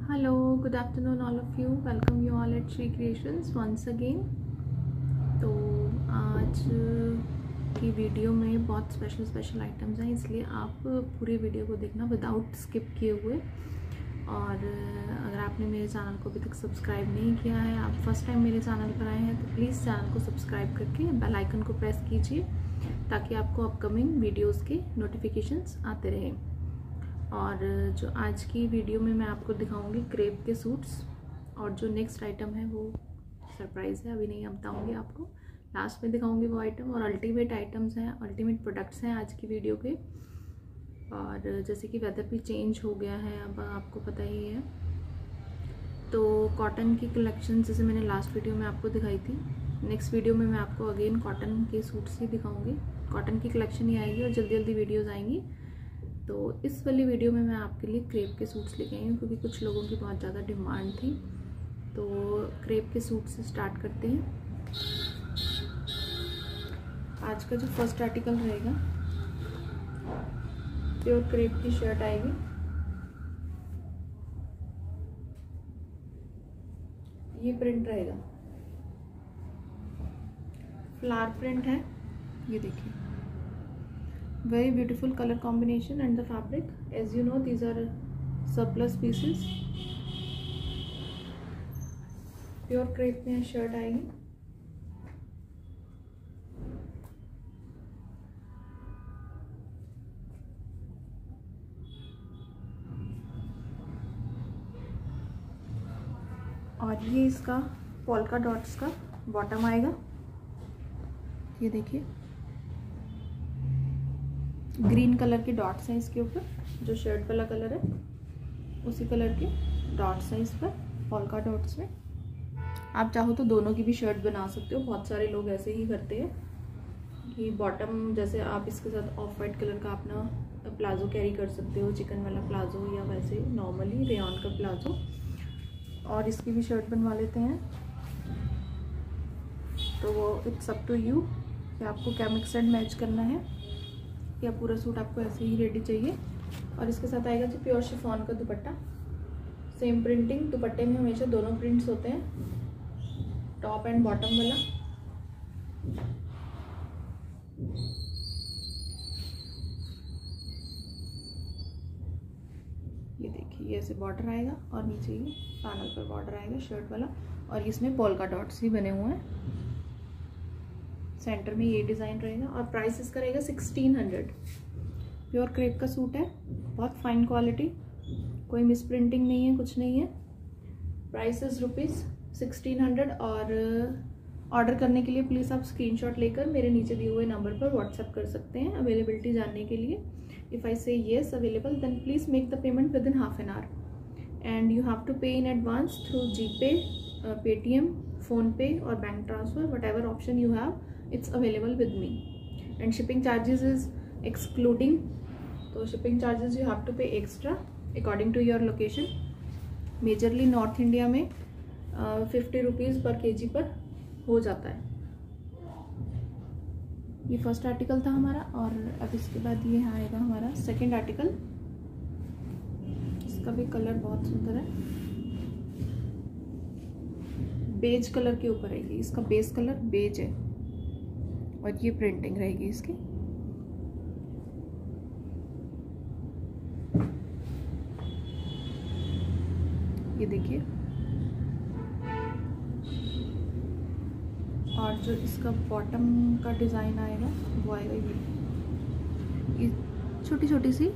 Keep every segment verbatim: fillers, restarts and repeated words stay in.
Hello, good afternoon all of you. Welcome you all at Shree Creations once again. तो आज की video में बहुत स्पेशल स्पेशल आइटम्स हैं, इसलिए आप पूरे वीडियो को देखना विदाउट स्किप किए हुए। और अगर आपने मेरे चैनल को अभी तक सब्सक्राइब नहीं किया है, आप फर्स्ट टाइम मेरे चैनल पर आए हैं, तो प्लीज़ चैनल को सब्सक्राइब करके बेल आइकन को प्रेस कीजिए ताकि आपको अपकमिंग वीडियोज़ के नोटिफिकेशंस आते रहें। और जो आज की वीडियो में मैं आपको दिखाऊंगी क्रेप के सूट्स, और जो नेक्स्ट आइटम है वो सरप्राइज़ है, अभी नहीं बताऊंगी आपको, लास्ट में दिखाऊंगी वो आइटम। और अल्टीमेट आइटम्स हैं, अल्टीमेट प्रोडक्ट्स हैं आज की वीडियो के। और जैसे कि वेदर भी चेंज हो गया है, अब आपको पता ही है, तो कॉटन की कलेक्शन जैसे मैंने लास्ट वीडियो में आपको दिखाई थी, नेक्स्ट वीडियो में मैं आपको अगेन कॉटन के सूट्स ही दिखाऊंगी। कॉटन की कलेक्शन ही आएगी और जल्दी जल्दी वीडियोज़ आएंगी। तो इस वाली वीडियो में मैं आपके लिए क्रेप के सूट्स लेके आई हूँ क्योंकि कुछ लोगों की बहुत ज़्यादा डिमांड थी। तो क्रेप के सूट से स्टार्ट करते हैं। आज का जो फर्स्ट आर्टिकल रहेगा, प्योर क्रेप की शर्ट आएगी। ये प्रिंट रहेगा, फ्लावर प्रिंट है, ये देखिए, very beautiful color combination and the fabric, as you know these are surplus pieces। Pure crepe में शर्ट आएगी। और ये इसका पोल्का डॉट्स का बॉटम आएगा, ये देखिए, ग्रीन कलर के डॉट्स हैं इसके ऊपर, जो शर्ट वाला कलर है उसी कलर के डॉट्स हैं इस पर, पोल्का डॉट्स में। आप चाहो तो दोनों की भी शर्ट बना सकते हो, बहुत सारे लोग ऐसे ही करते हैं कि बॉटम जैसे आप इसके साथ ऑफ वाइट कलर का अपना प्लाजो कैरी कर सकते हो, चिकन वाला प्लाजो, या वैसे नॉर्मली रेयॉन का प्लाजो, और इसकी भी शर्ट बनवा लेते हैं। तो वो इट्स अप टू यू कि आपको क्या मिक्स एंड मैच करना है, या पूरा सूट आपको ऐसे ही रेडी चाहिए। और इसके साथ आएगा जी प्योर शिफॉन का दुपट्टा, सेम प्रिंटिंग। दुपट्टे में हमेशा दोनों प्रिंट्स होते हैं, टॉप एंड बॉटम वाला। ये देखिए, ये ऐसे बॉर्डर आएगा और नीचे ये पैनल पर बॉर्डर आएगा शर्ट वाला, और इसमें पोल्का डॉट्स ही बने हुए हैं। सेंटर में ये डिज़ाइन रहेगा और प्राइस इसका रहेगा सिक्सटीन हंड्रेड। प्योर क्रेप का सूट है, बहुत फाइन क्वालिटी, कोई मिस प्रिंटिंग नहीं है, कुछ नहीं है। Price is rupees sixteen hundred. और ऑर्डर करने के लिए प्लीज़ आप स्क्रीनशॉट लेकर मेरे नीचे दिए हुए नंबर पर व्हाट्सएप कर सकते हैं अवेलेबिलिटी जानने के लिए। If I say yes available, then please make the payment within half an hour, and you have to pay in advance through जी पे, पेटीएम, फ़ोन पे और bank transfer, whatever option you have, it's available with me, and shipping charges is excluding, so shipping charges you have to pay extra according to your location। Majorly north India में fifty rupees पर kg पर हो जाता है। ये first article था हमारा, और अब इसके बाद ये आएगा हमारा सेकंड आर्टिकल। इसका भी कलर बहुत सुंदर है, बेज कलर के ऊपर है, इसका बेस कलर बेज है और ये प्रिंटिंग रहेगी इसकी। ये देखिए, और जो इसका बॉटम का डिज़ाइन आएगा वो आएगा ये ये छोटी छोटी सी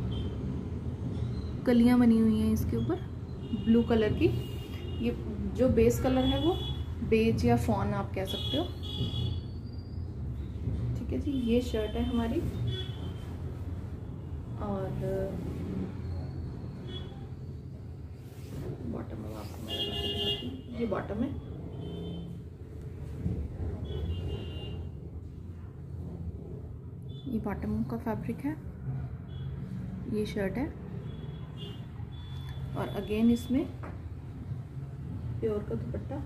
कलियां बनी हुई हैं इसके ऊपर ब्लू कलर की। ये जो बेस कलर है वो बेज या फॉन आप कह सकते हो, ठीक है जी। ये शर्ट है हमारी, और बॉटम में आपको मैं लगा के दिखाती हूँ, ये बॉटम है। ये बॉटम का फैब्रिक है, ये शर्ट है, और अगेन इसमें प्योर का दुपट्टा।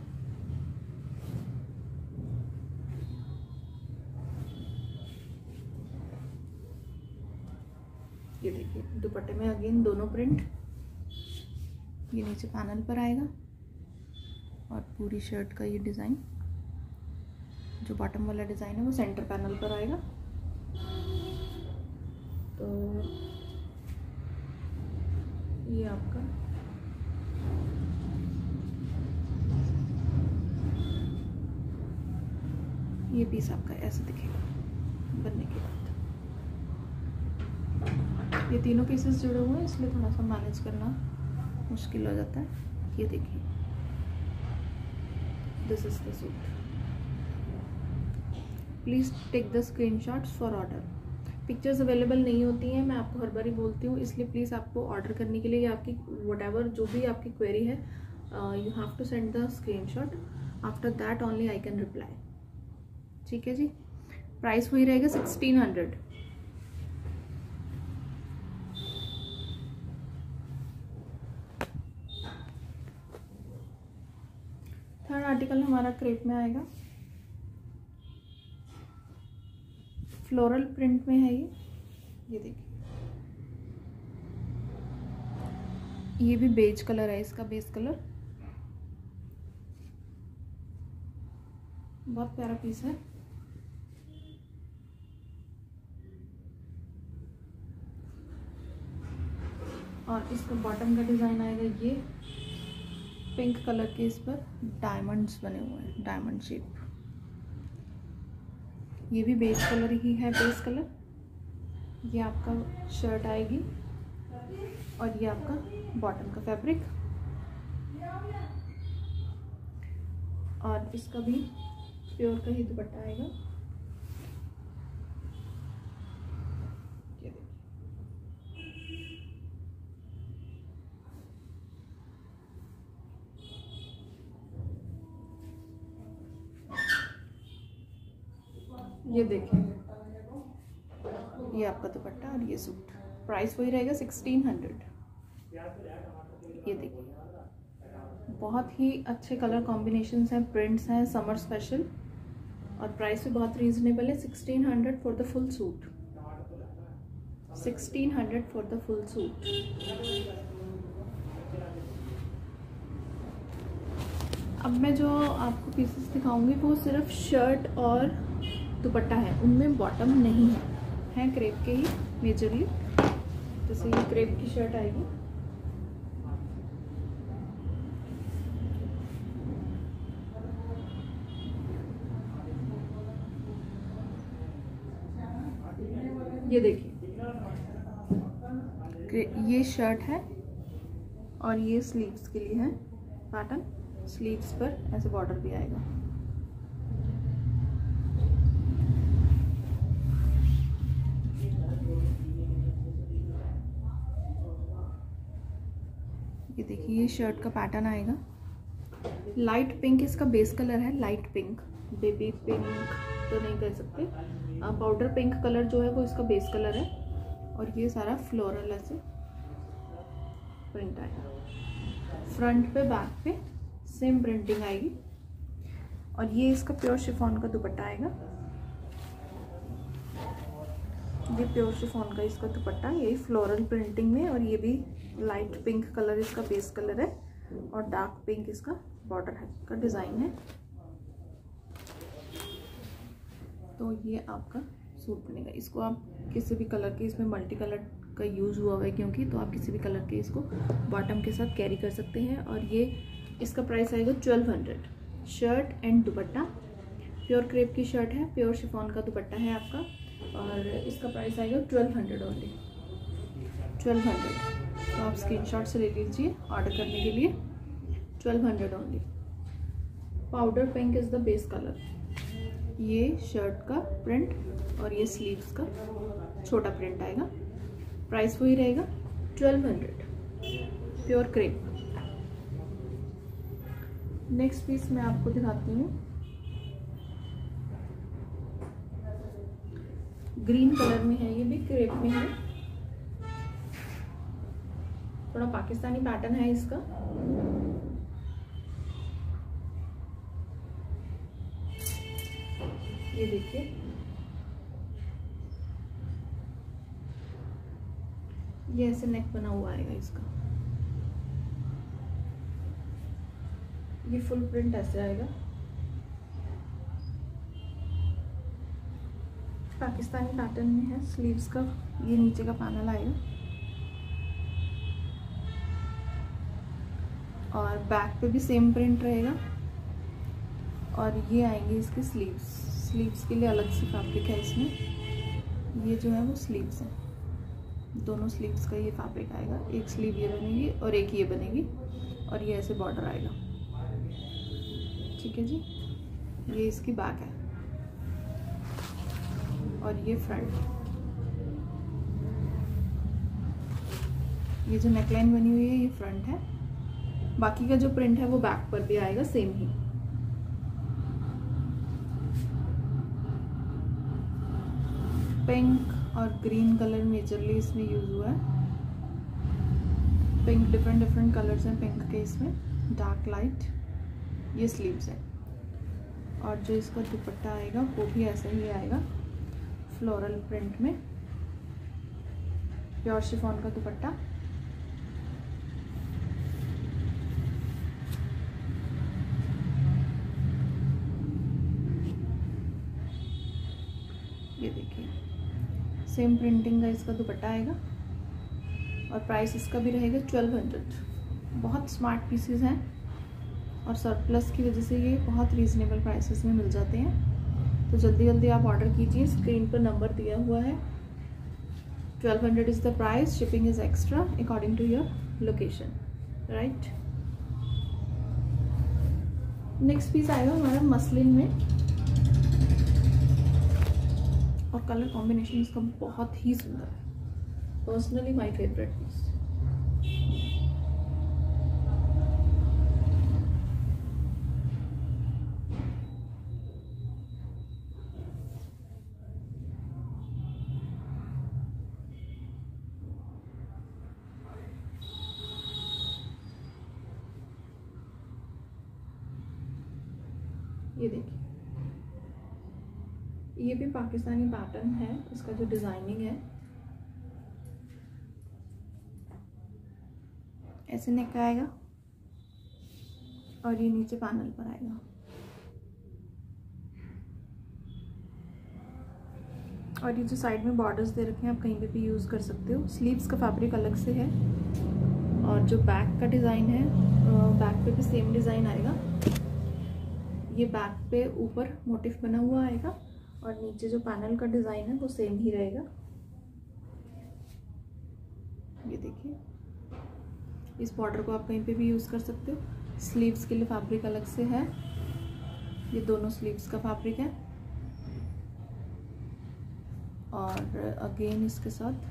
ये देखिए, दुपट्टे में अगेन दोनों प्रिंट, ये नीचे पैनल पर आएगा और पूरी शर्ट का ये डिज़ाइन, जो बॉटम वाला डिज़ाइन है वो सेंटर पैनल पर आएगा। तो ये आपका ये पीस आपका ऐसे दिखेगा बनने के बाद। ये तीनों पीसेस जुड़े हुए हैं इसलिए थोड़ा सा मैनेज करना मुश्किल हो जाता है। ये देखिए, this is the suit. Please take the screenshots for order. Pictures available नहीं होती हैं, मैं आपको हर बार ही बोलती हूँ, इसलिए प्लीज़ आपको ऑर्डर करने के लिए आपकी व्हाटएवर जो भी आपकी क्वेरी है, you have to send the screenshot. After that only I can reply. ठीक है जी। प्राइस वही रहेगा सिक्सटीन हंड्रेड। थर्ड आर्टिकल हमारा क्रेप में आएगा, फ्लोरल प्रिंट में है ये। ये देखिए, ये भी बेज कलर है इसका, बेस कलर। बहुत प्यारा पीस है। और इसका बॉटम का डिज़ाइन आएगा ये पिंक कलर के, इस पर डायमंड्स बने हुए हैं, डायमंड शेप। ये भी बेज कलर ही है, बेस कलर। ये आपका शर्ट आएगी और ये आपका बॉटम का फैब्रिक। और इसका भी प्योर का ही दुपट्टा आएगा। ये देखिए, ये आपका दुपट्टा और ये सूट। प्राइस वही रहेगा सिक्सटीन हंड्रेड। ये देखिए, बहुत ही अच्छे कलर कॉम्बिनेशंस हैं, प्रिंट्स हैं, समर स्पेशल। और प्राइस भी बहुत रीजनेबल है, sixteen hundred for the full suit. Sixteen hundred for the full suit. अब मैं जो आपको पीसेस दिखाऊंगी वो सिर्फ शर्ट और दुपट्टा है, उनमें बॉटम नहीं है, हैं क्रेप के ही मेजरली। जैसे ये क्रेप की शर्ट आएगी, ये देखिए, ये शर्ट है और ये स्लीव्स के लिए है पैटर्न। स्लीव्स पर ऐसे बॉर्डर भी आएगा। ये देखिए, ये शर्ट का पैटर्न आएगा। लाइट पिंक इसका बेस कलर है, लाइट पिंक, बेबी पिंक तो नहीं कह सकते, पाउडर पिंक कलर जो है वो इसका बेस कलर है। और ये सारा फ्लोरल ऐसे प्रिंट आएगा। फ्रंट पे बैक पे सेम प्रिंटिंग आएगी। और ये इसका प्योर शिफॉन का दुपट्टा आएगा। ये प्योर शिफॉन का इसका दुपट्टा, यही फ्लोरल प्रिंटिंग में। और ये भी लाइट पिंक कलर इसका बेस कलर है और डार्क पिंक इसका बॉर्डर है का डिज़ाइन है। तो ये आपका सूट बनेगा। इसको आप किसी भी कलर के, इसमें मल्टी कलर का यूज़ हुआ हुआ है क्योंकि, तो आप किसी भी कलर के इसको बॉटम के साथ कैरी कर सकते हैं। और ये इसका प्राइस आएगा twelve hundred. Shirt and dupatta, pure crepe की शर्ट है, प्योर शिफॉन का दुपट्टा है आपका। और इसका प्राइस आएगा twelve hundred only, twelve hundred. तो आप स्क्रीनशॉट से ले लीजिए ऑर्डर करने के लिए, twelve hundred only. Powder pink is the base colour. ये शर्ट का प्रिंट और ये स्लीव्स का छोटा प्रिंट आएगा। प्राइस वही रहेगा twelve hundred, pure crepe. Next piece मैं आपको दिखाती हूँ, ग्रीन कलर में है, ये भी क्रेप में है। थोड़ा पाकिस्तानी पैटर्न है इसका। ये देखिए, ये ऐसे नेक बना हुआ आएगा इसका। ये फुल प्रिंट ऐसे आएगा, पाकिस्तानी पैटर्न में है। स्लीव्स का ये नीचे का पैनल आएगा और बैक पे भी सेम प्रिंट रहेगा। और ये आएंगे इसके स्लीव्स। स्लीव्स के लिए अलग से फैब्रिक है इसमें। ये जो है वो स्लीव्स है, दोनों स्लीव्स का ये फैब्रिक आएगा। एक स्लीव ये बनेगी और एक ये बनेगी और ये ऐसे बॉर्डर आएगा। ठीक है जी, ये इसकी बैक है और ये फ्रंट। ये जो नेकलाइन बनी हुई है ये फ्रंट है, बाकी का जो प्रिंट है वो बैक पर भी आएगा सेम ही। पिंक और ग्रीन कलर मेजरली इसमें यूज हुआ है। पिंक डिफरेंट डिफरेंट कलर्स हैं पिंक के इसमें, डार्क लाइट। ये स्लीव्स है और जो इसका दुपट्टा आएगा वो भी ऐसा ही आएगा, फ्लोरल प्रिंट में, प्योर शिफॉन का दुपट्टा। ये देखिए सेम प्रिंटिंग का इसका दुपट्टा आएगा और प्राइस इसका भी रहेगा ट्वेल्व हंड्रेड। बहुत स्मार्ट पीसेस हैं और सरप्लस की वजह से ये बहुत रीज़नेबल प्राइसेस में मिल जाते हैं। तो जल्दी जल्दी आप ऑर्डर कीजिए, स्क्रीन पर नंबर दिया हुआ है। Twelve hundred is the price, shipping is extra according to your location, right. Next piece आएगा हमारा मसलिन में और कलर कॉम्बिनेशन इसका बहुत ही सुंदर है, पर्सनली माय फेवरेट पीस। ये देखिए, ये भी पाकिस्तानी पैटर्न है, इसका जो डिजाइनिंग है ऐसे नेक आएगा और ये नीचे पैनल पर आएगा। और ये जो साइड में बॉर्डर्स दे रखे हैं आप कहीं पे भी यूज़ कर सकते हो। स्लीव्स का फैब्रिक अलग से है और जो बैक का डिज़ाइन है, बैक पे भी सेम डिज़ाइन आएगा। ये बैक पे ऊपर मोटिफ बना हुआ आएगा और नीचे जो पैनल का डिज़ाइन है वो सेम ही रहेगा। ये देखिए, इस बॉर्डर को आप कहीं पे भी यूज़ कर सकते हो। स्लीव्स के लिए फैब्रिक अलग से है, ये दोनों स्लीव्स का फैब्रिक है। और अगेन इसके साथ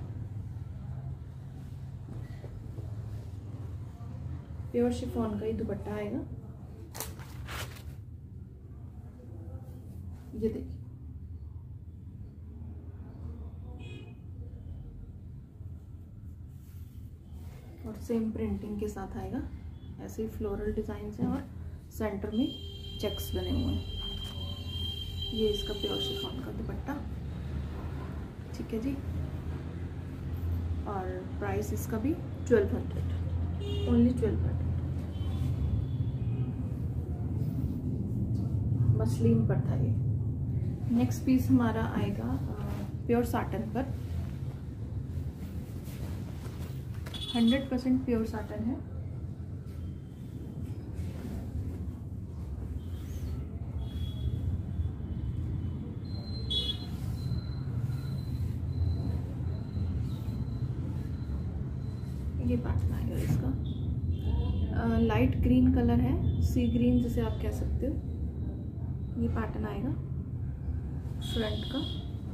प्योर शिफॉन का ही दुपट्टा आएगा। ये देखिए, और सेम प्रिंटिंग के साथ आएगा। ऐसे ही फ्लोरल डिजाइन हैं और सेंटर में चेक्स बने हुए हैं। ये इसका प्योर शिफॉन का दुपट्टा, ठीक है जी। और प्राइस इसका भी twelve hundred, only twelve hundred. Muslin पर था ये। नेक्स्ट पीस हमारा आएगा प्योर साटन पर, हंड्रेड परसेंट प्योर साटन है। ये पैटर्न आएगा इसका, लाइट ग्रीन कलर है, सी ग्रीन जिसे आप कह सकते हो। ये पैटर्न आएगा फ्रंट का।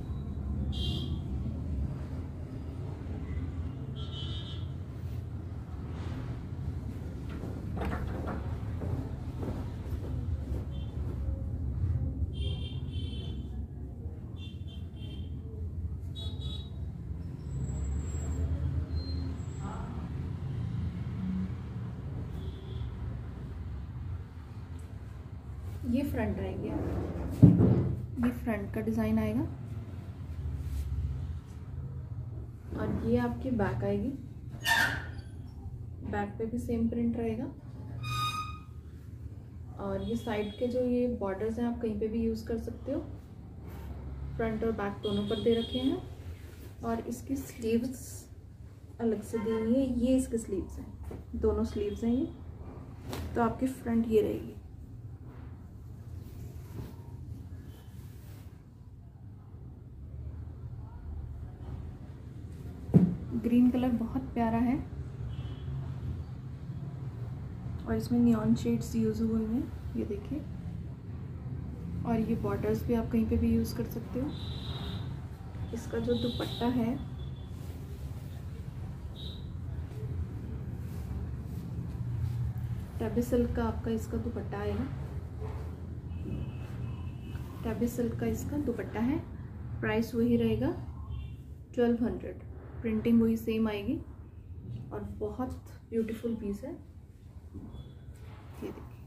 ये फ्रंट रहेगी, ये फ्रंट का डिज़ाइन आएगा और ये आपकी बैक आएगी। बैक पे भी सेम प्रिंट रहेगा और ये साइड के जो ये बॉर्डर्स हैं आप कहीं पे भी यूज़ कर सकते हो, फ्रंट और बैक दोनों पर दे रखे हैं। और इसकी स्लीव्स अलग से दी हुई है, ये इसके स्लीव्स हैं, दोनों स्लीव्स हैं ये। तो आपकी फ्रंट ये रहेगी। ग्रीन कलर बहुत प्यारा है और इसमें नियॉन शेड्स यूज़ हुए हैं, ये देखिए। और ये बॉर्डर्स भी आप कहीं पे भी यूज़ कर सकते हो। इसका जो दुपट्टा है टैबी सिल्क का आपका इसका दुपट्टा आएगा, टैबी सिल्क का इसका दुपट्टा है। प्राइस वही रहेगा ट्वेल्व हंड्रेड, प्रिंटिंग वही सेम आएगी और बहुत ब्यूटीफुल पीस है। ये देखिए,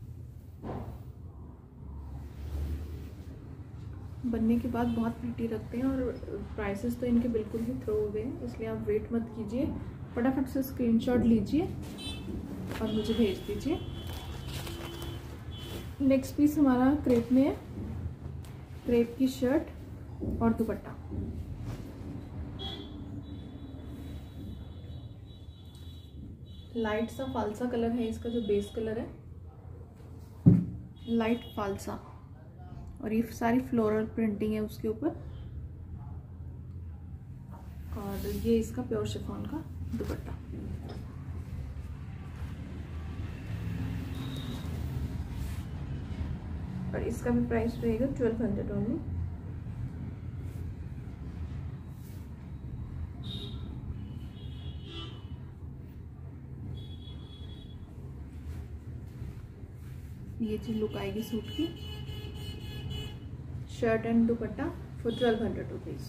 बनने के बाद बहुत प्रिटी रखते हैं और प्राइसेस तो इनके बिल्कुल ही थ्रो हो गए हैं, इसलिए आप वेट मत कीजिए, फटाफट से स्क्रीनशॉट लीजिए और मुझे भेज दीजिए। नेक्स्ट पीस हमारा क्रेप में है, क्रेप की शर्ट और दुपट्टा। लाइट सा फालसा कलर है इसका, जो बेस कलर है लाइट फालसा, और ये सारी फ्लोरल प्रिंटिंग है उसके ऊपर। और ये इसका प्योर शिफॉन का दुपट्टा। और इसका भी प्राइस रहेगा ट्वेल्व हंड्रेड ओनली। ये चीज लुक आएगी सूट की, shirt and dupatta for twelve hundred rupees.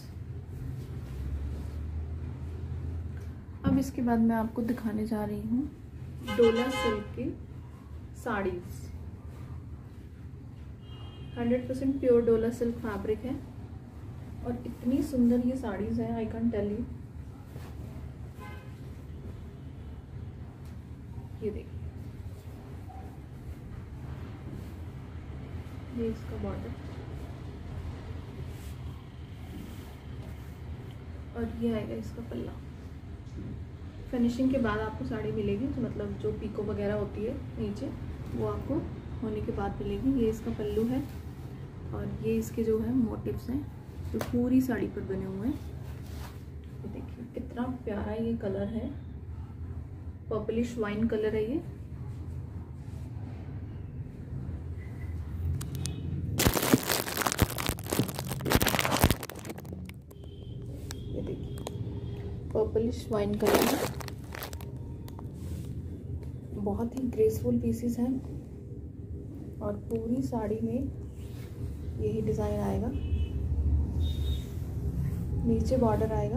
अब इसके बाद मैं आपको दिखाने जा रही हूँ डोला सिल्क की saris. Hundred percent pure Dola silk fabric है और इतनी सुंदर ये साड़ीज हैं, आई कैन टेल यू। ये देखिए, ये इसका बॉर्डर और ये आएगा इसका पल्ला। फिनिशिंग के बाद आपको साड़ी मिलेगी, तो मतलब जो पीको वगैरह होती है नीचे वो आपको होने के बाद मिलेगी। ये इसका पल्लू है और ये इसके जो है मोटिव्स हैं जो तो पूरी साड़ी पर बने हुए हैं। ये देखिए कितना प्यारा ये कलर है, पर्पलिश वाइन कलर है ये। पर्पलिश वाइन कलर है, बहुत ही ग्रेसफुल पीसेस हैं और पूरी साड़ी में यही डिज़ाइन आएगा। नीचे बॉर्डर आएगा,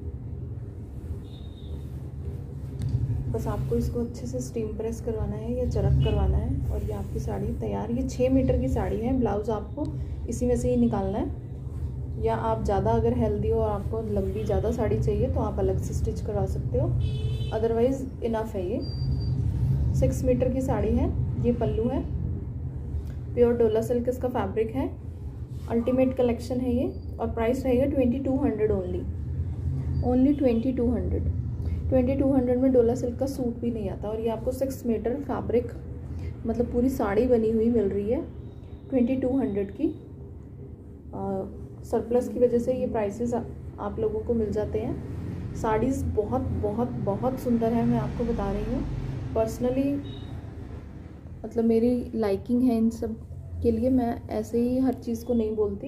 बस आपको इसको अच्छे से स्टीम प्रेस करवाना है या चरक करवाना है और ये आपकी साड़ी तैयार। ये छः मीटर की साड़ी है, ब्लाउज आपको इसी में से ही निकालना है, या आप ज़्यादा अगर हेल्दी हो और आपको लंबी ज़्यादा साड़ी चाहिए तो आप अलग से स्टिच करवा सकते हो, अदरवाइज़ इनफ है। ये सिक्स मीटर की साड़ी है, ये पल्लू है, प्योर डोला सिल्क इसका फैब्रिक है, अल्टीमेट कलेक्शन है ये। और प्राइस रहेगा twenty two hundred only, only twenty two hundred. Twenty two hundred में डोला सिल्क का सूट भी नहीं आता और ये आपको सिक्स मीटर फैब्रिक मतलब पूरी साड़ी बनी हुई मिल रही है ट्वेंटी टू हंड्रेड की। सरप्लस की वजह से ये प्राइसेस आप लोगों को मिल जाते हैं। साड़ीज़ बहुत बहुत बहुत सुंदर है, मैं आपको बता रही हूँ। पर्सनली मतलब मेरी लाइकिंग है इन सब के लिए, मैं ऐसे ही हर चीज़ को नहीं बोलती।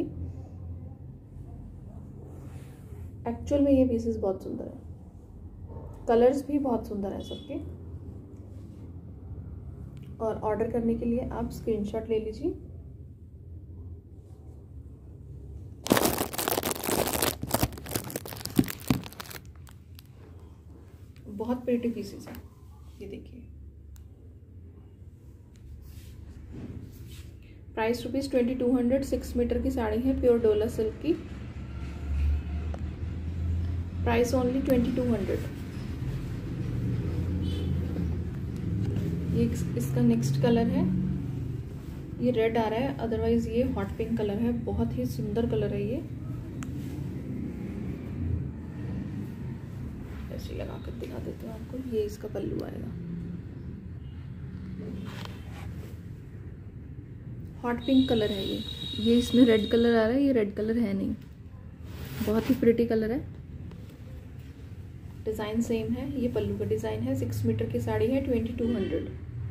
एक्चुअल में ये पीसेस बहुत सुंदर है, कलर्स भी बहुत सुंदर हैं सबके। और ऑर्डर करने के लिए आप स्क्रीनशॉट ले लीजिए। बहुत प्रिटी पीसेस हैं, ये देखिए। Price rupees twenty two hundred. Six metre की साड़ी है, प्योर डोला सिल्क की। Price only twenty two hundred. ये इसका नेक्स्ट कलर है, ये रेड आ रहा है, अदरवाइज ये हॉट पिंक कलर है, बहुत ही सुंदर कलर है ये। ऐसे लगा कर दिखा देती हूँ आपको। ये इसका पल्लू आएगा, हॉट पिंक कलर है ये। ये इसमें रेड कलर आ रहा है, ये रेड कलर है नहीं, बहुत ही प्रिटी कलर है। डिज़ाइन सेम है, ये पल्लू का डिज़ाइन है। सिक्स मीटर की साड़ी है, twenty two hundred.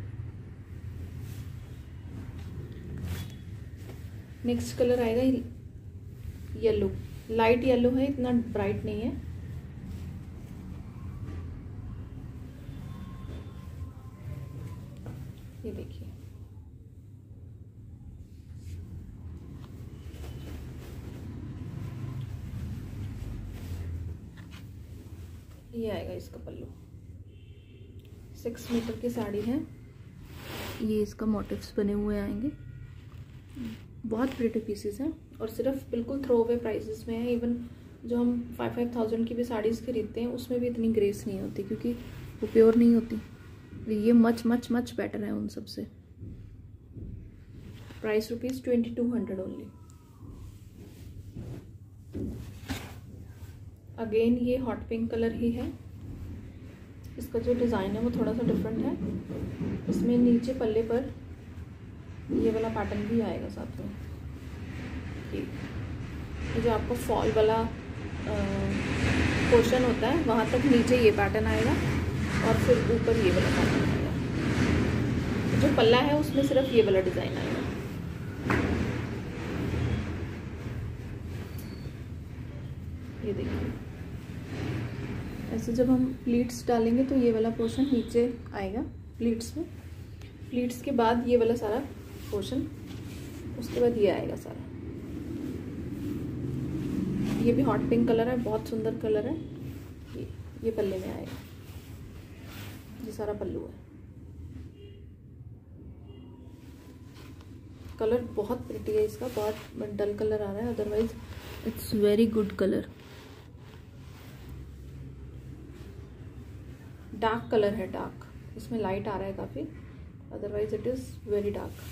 Next colour आएगा येलो, लाइट येलो है, इतना ब्राइट नहीं है। ये देखिए, ये आएगा इसका पल्लू। सिक्स मीटर की साड़ी है, ये इसका मोटिव्स बने हुए आएंगे। बहुत प्रिटी पीसेस हैं और सिर्फ बिल्कुल थ्रो अवे प्राइसेस में है। इवन जो हम फाइव फाइव थाउजेंड की भी साड़ीज़ खरीदते हैं उसमें भी इतनी ग्रेस नहीं होती, क्योंकि वो प्योर नहीं होती। ये मच मच मच बेटर है उन सब से। Price rupees twenty two hundred only. Again ये हॉट पिंक कलर ही है। इसका जो डिज़ाइन है वो थोड़ा सा डिफरेंट है। इसमें नीचे पल्ले पर ये वाला पैटर्न भी आएगा साथ में। ये जो आपको फॉल वाला पोर्शन होता है वहाँ तक नीचे ये पैटर्न आएगा और फिर ऊपर ये वाला पैटर्न आएगा। जो पल्ला है उसमें सिर्फ ये वाला डिज़ाइन आएगा। ये देखिए, ऐसे जब हम प्लीट्स डालेंगे तो ये वाला पोर्शन नीचे आएगा प्लीट्स में। प्लीट्स के बाद ये वाला सारा पोर्शन, उसके बाद ये आएगा सारा। ये भी हॉट पिंक कलर है, बहुत सुंदर कलर है। ये ये पल्ले में आएगा, ये सारा पल्लू है। कलर बहुत प्रिटी है इसका, बहुत डल कलर आ रहा है, otherwise it's very good colour. Dark colour है, डार्क। इसमें लाइट आ रहा है काफ़ी, otherwise it is very dark.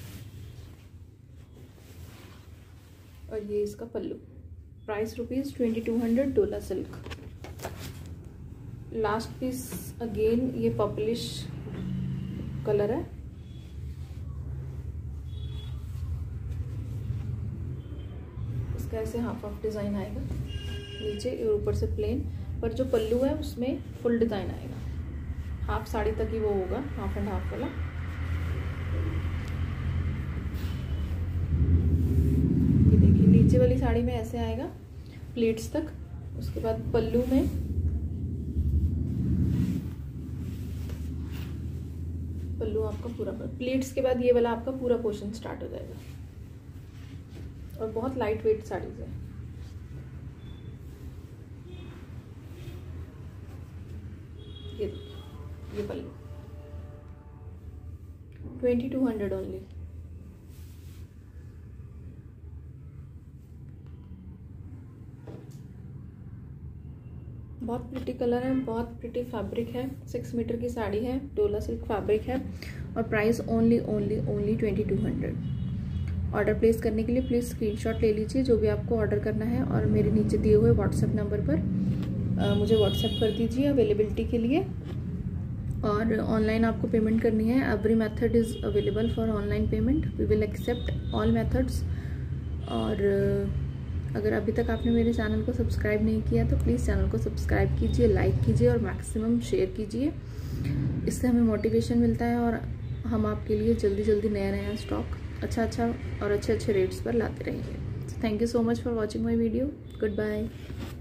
और ये इसका pallu. Price rupees twenty two hundred, Dola silk. Last piece again ये पर्पलिश कलर है। इसका ऐसे हाफ हाफ डिज़ाइन आएगा नीचे और ऊपर से प्लेन, पर जो पल्लू है उसमें फुल डिज़ाइन आएगा। हाफ साड़ी तक ही वो होगा, हाफ एंड हाफ वाला। ये देखिए, नीचे वाली साड़ी में ऐसे आएगा प्लेट्स तक। उसके बाद पल्लू में पल्लू आपका पूरा, प्लेट्स के बाद ये वाला आपका पूरा पोर्शन स्टार्ट हो जाएगा। और बहुत लाइट वेट साड़ीज है। ये ये pallu twenty two hundred only. बहुत प्रिटी कलर है, बहुत प्रिटी फैब्रिक है। सिक्स मीटर की साड़ी है, डोला सिल्क फैब्रिक है और price only only only twenty two hundred. Order place करने के लिए प्लीज़ स्क्रीनशॉट ले लीजिए जो भी आपको ऑर्डर करना है और मेरे नीचे दिए हुए व्हाट्सएप नंबर पर आ, मुझे व्हाट्सएप कर दीजिए अवेलेबिलिटी के लिए। और ऑनलाइन आपको पेमेंट करनी है, every method is available for online payment. We will accept all methods. और अगर अभी तक आपने मेरे चैनल को सब्सक्राइब नहीं किया तो प्लीज़ चैनल को सब्सक्राइब कीजिए, लाइक कीजिए और मैक्सिमम शेयर कीजिए। इससे हमें मोटिवेशन मिलता है और हम आपके लिए जल्दी जल्दी नया नया स्टॉक अच्छा अच्छा और अच्छे अच्छे रेट्स पर लाते रहेंगे। Thank you so much for watching my video. Good bye.